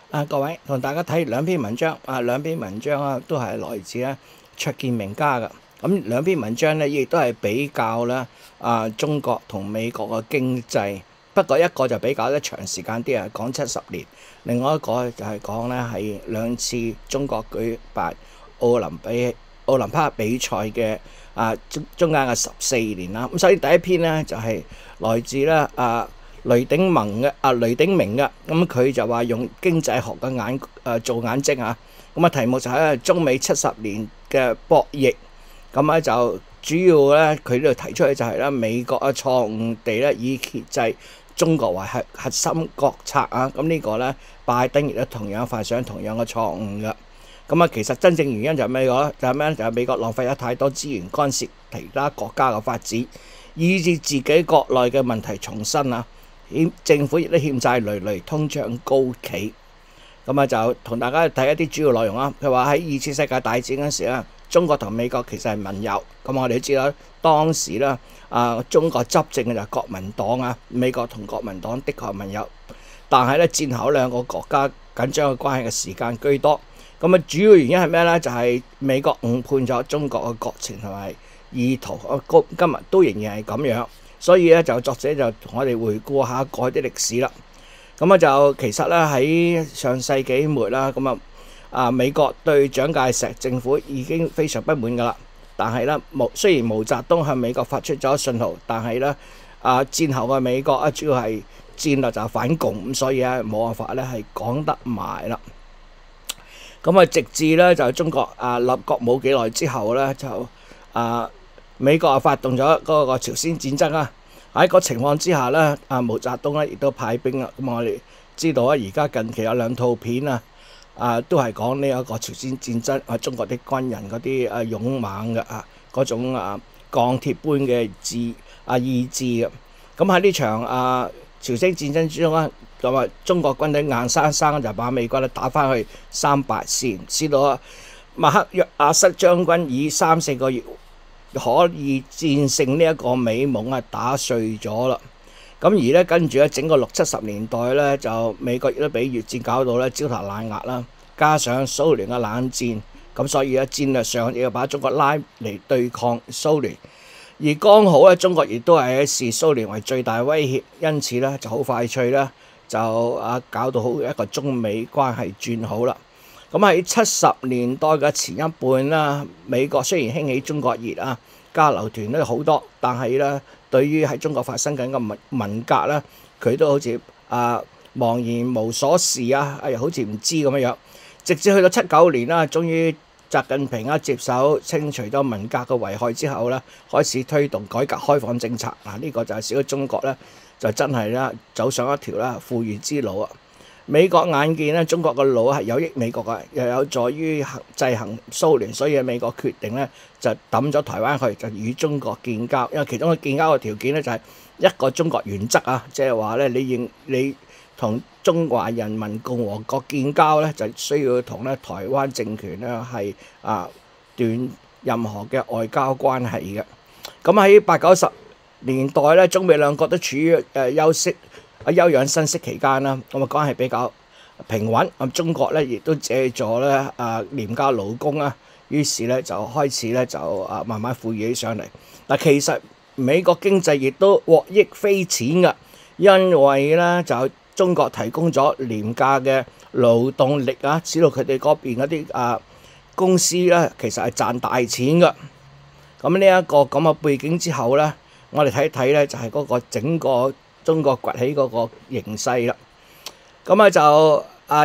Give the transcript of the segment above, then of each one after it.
各位同大家睇兩篇文章，兩篇文章都係來自卓見名家嘅。咁兩篇文章亦都係比較中國同美國嘅經濟，不過一個就比較得長時間啲，講70年；另外一個就係講係兩次中國舉辦奧林匹克比賽嘅中間嘅14年啦。咁所以第一篇呢，就係來自雷鼎明嘅，咁佢就話用經濟學嘅做眼睛啊，咁題目就係中美70年嘅博弈，咁就主要佢呢度提出嘅就係美國錯誤地以遏制中國為核心國策啊，咁呢個拜登亦都同樣犯上同樣嘅錯誤嘅。咁其實真正原因就係咩嘅？就係咩咧？就係美國浪費咗太多資源干涉其他國家嘅發展，以致自己國內嘅問題重生啊！政府亦都欠債累累，通脹高企。咁就同大家睇一啲主要內容啦。佢話喺2次世界大戰嗰時中國同美國其實係盟友。咁我哋都知道當時中國執政嘅就係國民黨啊，美國同國民黨的確係盟友。但係戰後兩個國家緊張嘅關係嘅時間居多。咁主要原因係咩呢？就係美國誤判咗中國嘅國情同埋意圖。今日都仍然係咁樣。所以就作者就同我哋回顧下過去啲歷史啦。咁就其實喺上世紀末啦，美國對蔣介石政府已經非常不滿噶啦。但係雖然毛澤東向美國發出咗信號，但係戰後嘅美國主要係戰略就反共，咁所以冇辦法係講得埋啦。咁直至就中國立國冇幾耐之後就美國發動咗嗰個朝鮮戰爭啊！喺個情況之下毛澤東亦都派兵啦。咁我哋知道而家近期有2套片都係講呢一個朝鮮戰爭中國啲軍人嗰啲勇猛嘅嗰種鋼鐵般嘅意志嘅。咁喺呢場朝鮮戰爭之中中國軍隊硬生生就把美國打返去3-8線，使到麥克阿瑟將軍以3-4個月可以戰勝呢一個美夢打碎咗啦。咁而跟住整個60-70年代就美國亦都俾越戰搞到焦頭爛額啦，加上蘇聯嘅冷戰，咁所以戰略上亦要把中國拉嚟對抗蘇聯。而剛好中國亦都係視蘇聯為最大威脅，因此就好快脆就搞到好一個中美關係轉好啦。咁喺70年代嘅前一半美國雖然興起中國熱交流團都好多，但係對於喺中國發生緊嘅文革佢都好似茫然無所事好似唔知咁樣。直至去到79年終於習近平接手清除咗文革嘅危害之後開始推動改革開放政策。呢個就係使到中國就真係走上一條富裕之路啊！美國眼見中國嘅路係有益美國嘅，又有助於制衡蘇聯，所以美國決定就抌咗台灣去，就與中國建交。因為其中嘅建交嘅條件就係一個中國原則即係話你同中華人民共和國建交就需要同台灣政權係斷任何嘅外交關係嘅。咁喺80-90年代中美兩國都處於休養生息期間關係比較平穩。中國亦都借助廉價勞工於是就開始就慢慢富裕起上嚟。但其實美國經濟亦都獲益匪淺㗎，因為就中國提供咗廉價嘅勞動力使到佢哋嗰邊嗰啲公司其實係賺大錢㗎。咁呢一個咁嘅背景之後我哋睇一睇就係嗰個整個中國崛起嗰個形勢啦。咁就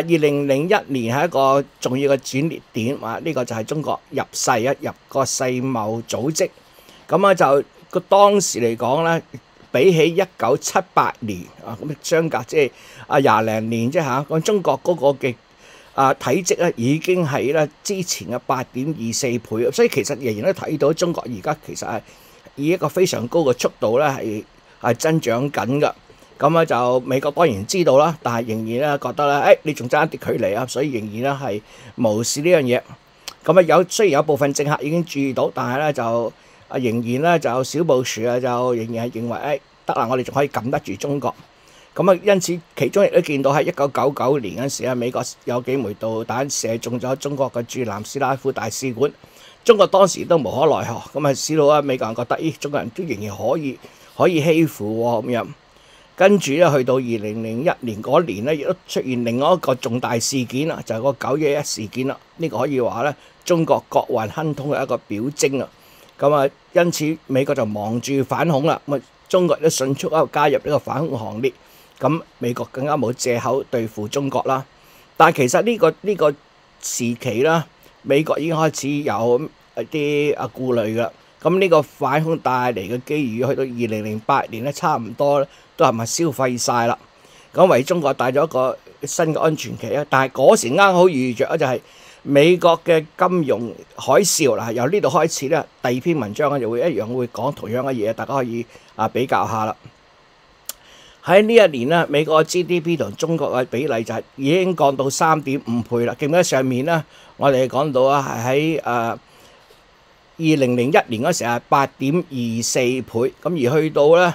2001年係一個重要嘅轉捩點，呢個就係中國入個世貿組織。咁就個當時嚟講比起1978年咁相隔即係20零年啫嚇。咁中國嗰個嘅體積已經係之前嘅8.24倍，所以其實仍然都睇到中國而家其實係以一個非常高嘅速度係增長緊㗎。咁就美國當然知道啦，但係仍然覺得你仲爭一啲距離所以仍然係無視呢樣嘢。咁雖然有部分政客已經注意到，但係就仍然就小布殊就仍然係認為得啦，我哋仲可以撳得住中國。 咁啊，因此其中亦都見到喺1999年嗰時啊，美國有幾枚導彈射中咗中國嘅駐南斯拉夫大使館，中國當時都無可奈何，咁啊使到美國人覺得，咦，中國人都仍然可以欺負喎咁樣。跟住咧，去到2001年嗰年咧，亦都出現另外一個重大事件啦，就係個911事件啦。呢個可以話咧，中國國運亨通嘅一個表徵啊。咁啊，因此美國就忙住反恐啦。咁啊，中國都迅速加入呢個反恐行列。咁美國更加冇藉口對付中國啦。但係其實呢個時期啦，美國已經開始有一啲顧慮㗎。咁呢個反恐帶嚟嘅機遇，去到2008年咧，差唔多都係咪消費晒啦？咁為中國帶咗一個新嘅安全期啊！但係嗰時啱好遇着就係美國嘅金融海嘯啦。由呢度開始咧，第二篇文章就會一樣會講同樣嘅嘢，大家可以比較下啦。喺呢一年咧，美國嘅 GDP 同中國嘅比例就係已經降到3.5倍啦。記唔記得上面咧，我哋講到啊，係喺2001年嗰時係8.24倍，咁而去到咧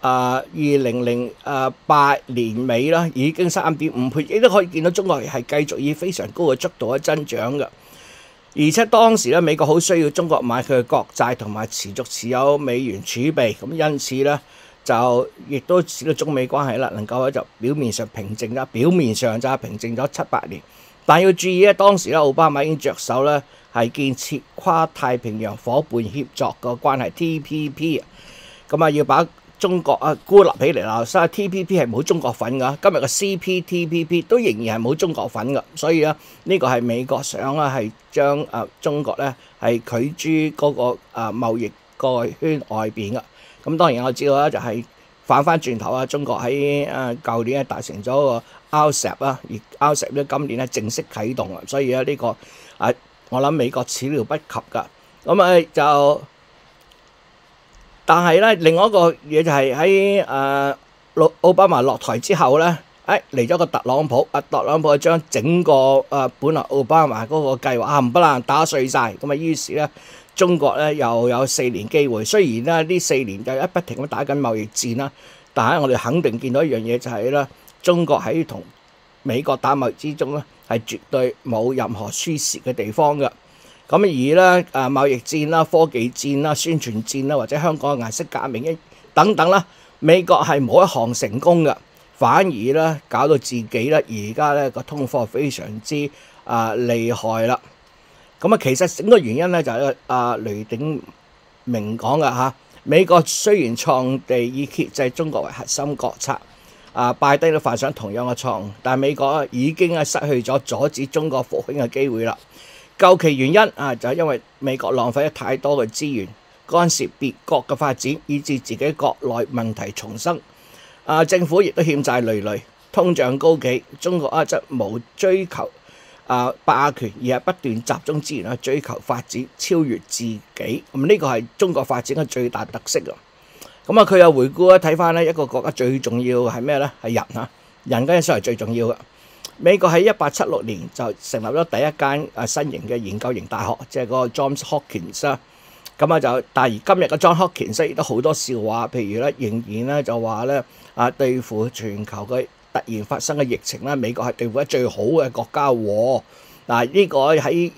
2008年尾啦，已經3.5倍，亦都可以見到中國係繼續以非常高嘅速度去增長嘅。而且當時咧，美國好需要中國買佢嘅國債同埋持續持有美元儲備，咁因此咧就亦都使到中美關係啦能夠就表面上平靜啦，表面上就係平靜咗7-8年。但要注意咧，當時咧奧巴馬已經着手咧係建設跨太平洋夥伴協作個關係 TPP 咁啊要把中國孤立起嚟啦。所以 TPP 係冇中國份㗎，今日嘅 CPTPP 都仍然係冇中國份㗎。所以咧呢個係美國想係將中國咧係拒諸嗰個貿易個圈外邊㗎。咁當然我知道啦，就係反翻轉頭中國喺舊年達成咗個 RCEP 啦，而 RCEP 咧今年咧正式啟動啊，所以呢個我諗美國始料不及㗎。咁就，但係咧另外一個嘢就係喺奧巴馬落台之後咧，嚟咗個特朗普，特朗普將整個本來奧巴馬嗰個計劃冚唪唥打碎晒，咁於是咧中國咧又有4年機會。雖然咧呢4年就不停咁打緊貿易戰啦，但係我哋肯定見到一樣嘢就係咧，中國喺同美國打貿易之中咧係絕對冇任何輸蝕嘅地方嘅。咁而咧貿易戰啦、科技戰啦、宣傳戰啦，或者香港嘅顏色革命等等啦，美國係冇一項成功嘅，反而咧搞到自己咧而家咧個通貨非常之厲害啦。咁其實整個原因咧就係雷鼎明講嘅嚇。美國雖然創地以遏制中國為核心國策，拜登都犯上同樣嘅錯誤，但係美國已經失去咗阻止中國復興嘅機會啦。究其原因就係因為美國浪費咗太多嘅資源，干涉別國嘅發展，以致自己國內問題叢生。政府亦都欠債累累，通脹高企，中國則無追求霸權，而係不斷集中資源去追求發展，超越自己。咁呢個係中國發展嘅最大特色啊！咁佢又回顧睇翻一個國家最重要係咩咧？係人人嗰樣先係最重要嘅。美國喺1876年就成立咗第一間新型嘅研究型大學，即係嗰個 Johns Hopkins 啦。但係而今日嘅 Johns Hopkins 亦都好多笑話，譬如咧仍然咧就話咧對付全球嘅突然發生嘅疫情咧，美國係對付得最好嘅國家喎。呢個喺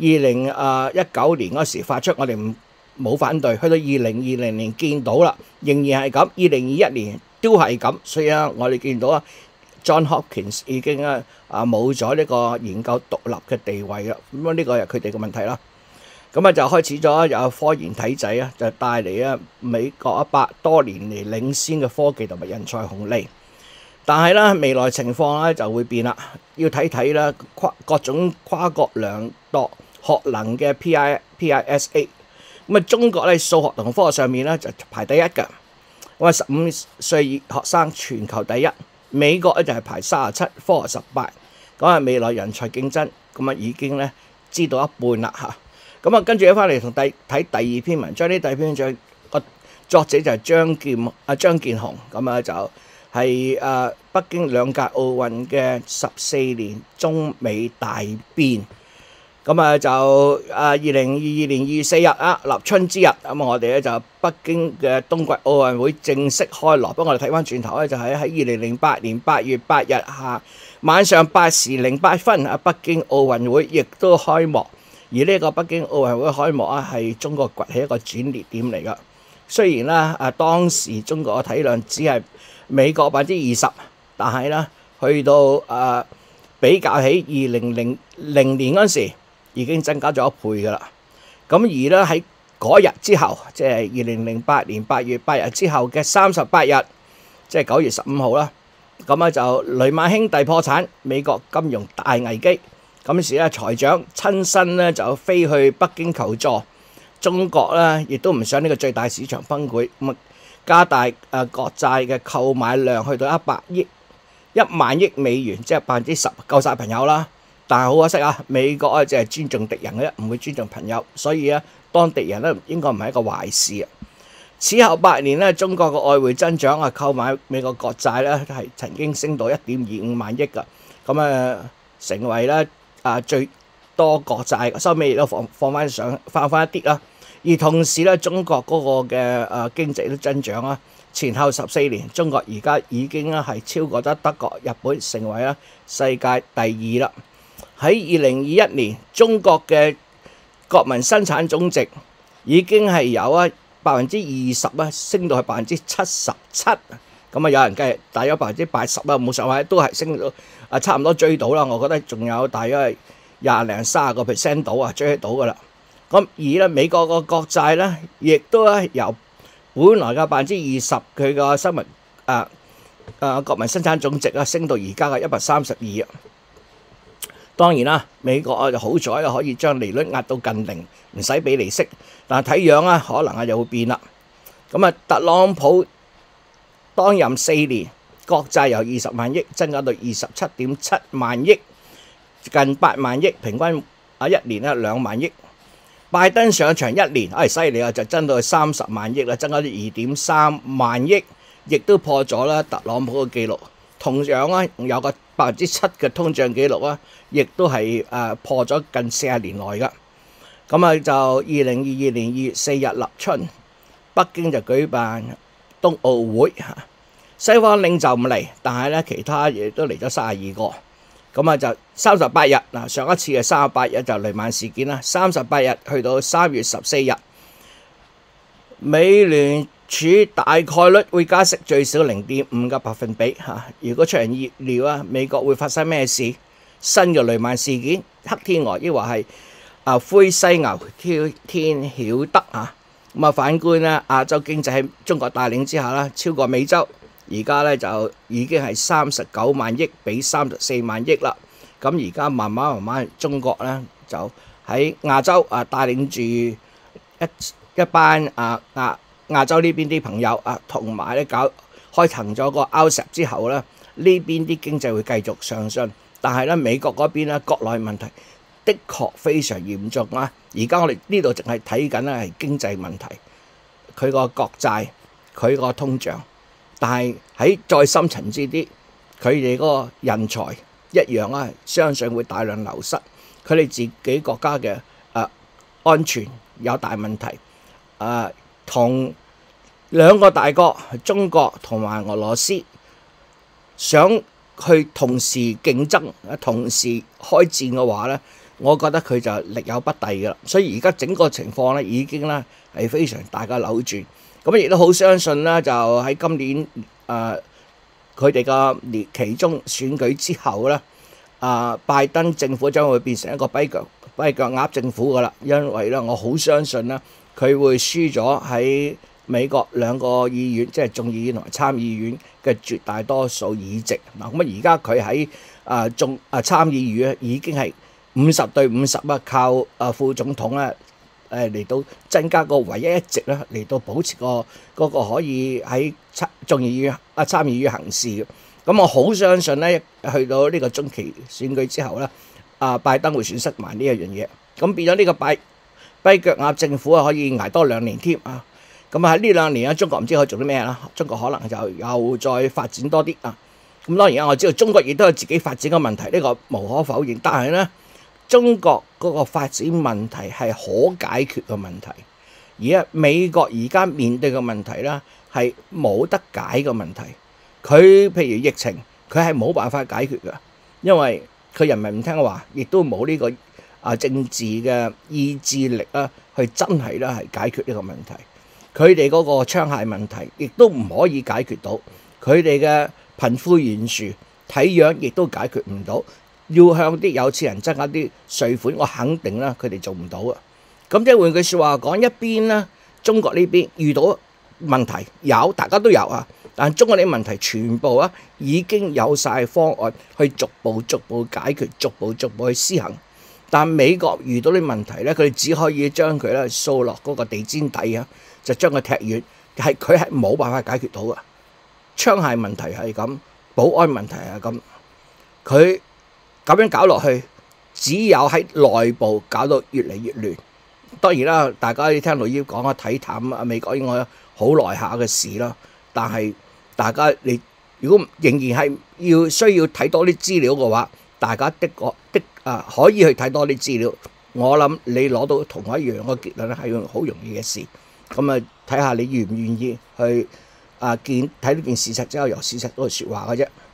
2019年嗰時發出，我哋冇反對。去到2020年見到啦，仍然係咁。2021年都係咁，所以我哋見到John Hopkins 已經冇咗呢個研究獨立嘅地位啦。咁呢個係佢哋嘅問題啦。就開始咗有科研體制就帶嚟美國100多年嚟領先嘅科技同埋人才紅利。但係咧未來情況就會變啦，要睇啦各種跨國量度學能嘅 PISA。中國咧數學同科學上面咧就排第一㗎。15歲學生全球第一。美國咧就係排37，科學18。未來人才競爭已經咧知道一半啦嚇。跟住翻嚟同睇第二篇文章，呢第二篇文章個作者就係張建雄，就係北京2屆奧運嘅14年中美大變。 咁啊就2022年2月4日啊，立春之日，咁我哋咧就北京嘅冬季奧運會正式開鑼。不過我哋睇翻轉頭咧，就喺2008年8月8日晚上8時08分啊，北京奧運會亦都開幕。而呢個北京奧運會開幕啊，係中國崛起一個轉捩點嚟噶。雖然咧當時中國嘅體量只係美國20%，但係咧去到比較起2000年嗰陣時，已經增加咗1倍噶啦。咁而咧喺嗰日之後，即係2008年8月8日之後嘅38日，即係9月15號啦。咁咧就雷曼兄弟破產，美國金融大危機。咁時咧財長親身咧就飛去北京求助。中國咧亦都唔想呢個最大市場崩潰，咁加大國債嘅購買量去到1萬億美元，即係10%，夠晒朋友啦。但係好可惜啊，美國只係尊重敵人嘅啫，唔會尊重朋友，所以咧當敵人咧應該唔係一個壞事啊。此後8年咧，中國嘅外匯增長購買美國國債咧係曾經升到1.25萬億㗎，咁成為咧最多國債，收尾亦都放翻一啲啦。而同時咧，中國嗰個嘅經濟都增長啦，前後14年，中國而家已經係超過咗德國、日本，成為世界第2啦。喺2021年，中國嘅國民生產總值已經係有20%升到去77%，咁有人計大約80%啦，冇上位都係升到差唔多追到啦。我覺得仲有大約係20零30%到追得到噶啦。咁而咧美國個國債咧，亦都由本來嘅20%佢個國民生產總值升到而家嘅132。當然啦，美國就好彩可以將利率壓到近零，唔使俾利息。但係睇樣可能又會變啦。咁特朗普當任4年，國債由20萬億增加到27.7萬億，近8萬億，平均1年2萬億。拜登上場1年，犀利啊，就增到去30萬億啦，增加咗2.3萬億，亦都破咗特朗普嘅記錄。同樣有個7%嘅通脹記錄亦都係破咗近40年來噶。咁就2022年2月4日立春，北京就舉辦冬奧會，西方領袖唔嚟，但係咧其他亦都嚟咗32個。咁就38日嗱，上一次嘅38日就雷曼事件啦。38日去到3月14日，美聯儲大概率會加息最少0.5個百分比嚇。如果出人意料美國會發生咩事？新嘅雷曼事件、黑天鵝，抑或係灰犀牛挑天曉得啊！咁反觀亞洲經濟喺中國帶領之下超過美洲。而家就已經係39萬億比34萬億啦。咁而家慢慢中國就喺亞洲帶領住一班亞洲呢邊啲朋友同埋開騰咗個 RCEP 之後呢邊啲經濟會繼續上升。但係美國嗰邊國內問題的確非常嚴重啊！而家我哋呢度淨係睇緊係經濟問題，佢個國債，佢個通脹。但係喺再深層次啲，佢哋嗰個人才一樣相信會大量流失。佢哋自己國家嘅安全有大問題。同兩個大國中國同埋俄羅斯想去同時競爭、同時開戰嘅話呢，我覺得佢就力有不逮㗎啦。所以而家整個情況已經係非常大嘅扭轉。咁亦都好相信就喺今年佢哋嘅期中選舉之後拜登政府將會變成一個跛腳鴨政府噶啦。因為我好相信佢會輸咗喺美國2個議院，即係眾議院同埋參議院嘅絕大多數議席。嗱，咁而家佢喺參議院已經係50對50靠副總統嚟到增加個唯一一席嚟到保持嗰個可以喺眾議院參議院行事嘅。咁我好相信去到呢個中期選舉之後拜登會損失埋呢一樣嘢。咁變咗呢個跛腳鴨政府可以捱多2年添啊！咁喺呢2年中國唔知可以做啲咩啦。中國可能就又再發展多啲啊！咁當然我知道中國亦都有自己發展嘅問題，呢個無可否認。但係中國嗰個發展問題係可解決嘅問題，而家美國而家面對嘅問題啦係冇得解嘅問題。佢譬如疫情，佢係冇辦法解決嘅，因為佢人民唔聽話，亦都冇呢個政治嘅意志力啊，去真係啦係解決呢個問題。佢哋嗰個槍械問題亦都唔可以解決到，佢哋嘅貧富懸殊睇樣亦都解決唔到。要向啲有錢人增加啲稅款，我肯定啦，佢哋做唔到啊。咁即係換句説話講，一邊啦，中國呢邊遇到問題有，大家都有啊，但中國啲問題全部啊已經有晒方案去逐步解決，逐步去施行。但美國遇到啲問題咧，佢哋只可以將佢咧掃落嗰個地氈底啊，就將佢踢遠，佢係冇辦法解決到嘅。槍械問題係咁，保安問題係咁，佢咁樣搞落去，只有喺內部搞到越嚟越亂。當然啦，大家聽老葉講啊，睇淡啊美國應該好耐下嘅事啦。但係大家你如果仍然係需要睇多啲資料嘅話，大家的確可以去睇多啲資料。我諗你攞到同一樣嘅結論咧，係好容易嘅事。咁啊，睇下你願唔願意去睇呢件事實之後由事實嗰度説話嘅啫。